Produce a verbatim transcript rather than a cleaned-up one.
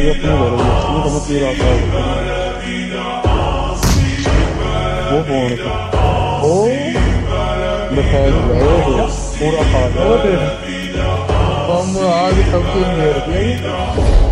ये अपनी ले रही है, ये समझ नहीं रहा था वो फोन का ओ मिठाई लाए हो पूरा खा लो। हम आज सबके मेरे